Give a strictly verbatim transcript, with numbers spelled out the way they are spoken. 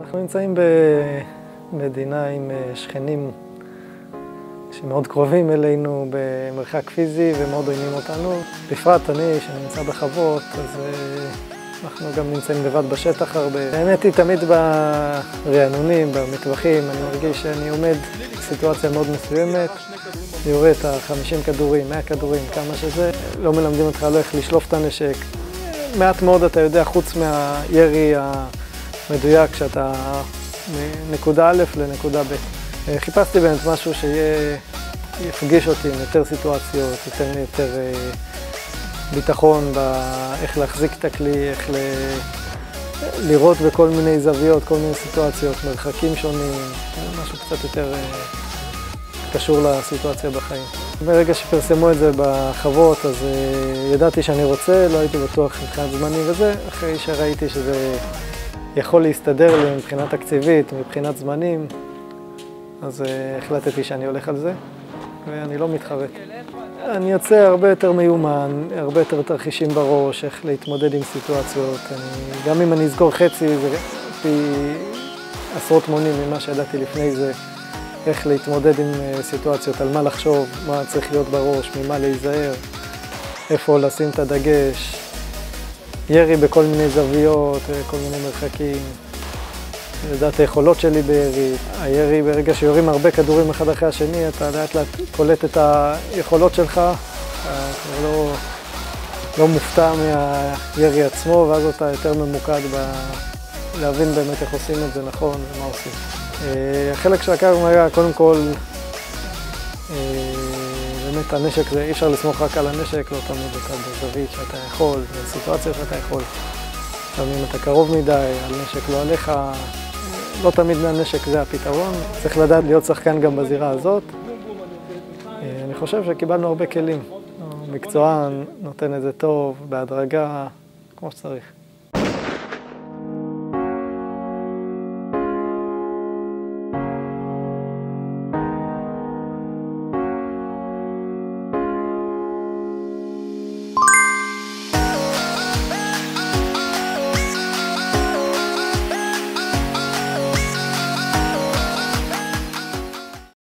אנחנו נמצאים במדינה עם שכנים שמאוד קרובים אלינו במרחק פיזי ומאוד עוינים אותנו. בפרט אני, שנמצא בחוות, אז אנחנו גם נמצאים לבד בשטח הרבה. האמת היא, תמיד ברענונים, במטווחים, אני מרגיש שאני עומד בסיטואציה מאוד מסוימת. אני יורה את ה-חמישים כדורים, מאה כדורים, כמה שזה. לא מלמדים אותך לא איך לשלוף את הנשק. מעט מאוד אתה יודע, חוץ מהירי המדויק, שאתה מנקודה א' לנקודה ב'. חיפשתי באמת משהו שיפגיש אותי עם יותר סיטואציות, ייתן לי יותר ביטחון באיך להחזיק את הכלי, איך ל... לראות בכל מיני זוויות, כל מיני סיטואציות, מרחקים שונים, משהו קצת יותר קשור לסיטואציה בחיים. ברגע שפרסמו את זה בחוות, אז ידעתי שאני רוצה, לא הייתי בטוח מבחינת זמנים וזה, אחרי שראיתי שזה יכול להסתדר לי מבחינת תקציבית, מבחינת זמנים, אז החלטתי שאני הולך על זה, ואני לא מתחרט. אני יוצא הרבה יותר מיומן, הרבה יותר תרחישים בראש, איך להתמודד עם סיטואציות. אני, גם אם אני אסגור חצי, זה פי עשרות מונים ממה שידעתי לפני זה, איך להתמודד עם סיטואציות, על מה לחשוב, מה צריך להיות בראש, ממה להיזהר, איפה לשים את הדגש, ירי בכל מיני זוויות, כל מיני מרחקים. לדעת היכולות שלי בירי. הירי, ברגע שיורים הרבה כדורים אחד אחרי השני, אתה לאט לאט קולט את היכולות שלך, אתה כבר לא, לא מופתע מהירי עצמו, ואז אתה יותר ממוקד ב... להבין באמת איך עושים את זה נכון ומה עושים. החלק של הקרב היה קודם כל, באמת הנשק זה, אי אפשר לסמוך רק על הנשק, לא תמיד אתה בזווית שאתה יכול, בסיטואציה שאתה יכול. לפעמים אתה קרוב מדי, על נשק לא עליך, לא תמיד הנשק זה הפתרון. צריך לדעת להיות שחקן גם בזירה הזאת. אני חושב שקיבלנו הרבה כלים. המקצוען נותן את זה טוב, בהדרגה, כמו שצריך.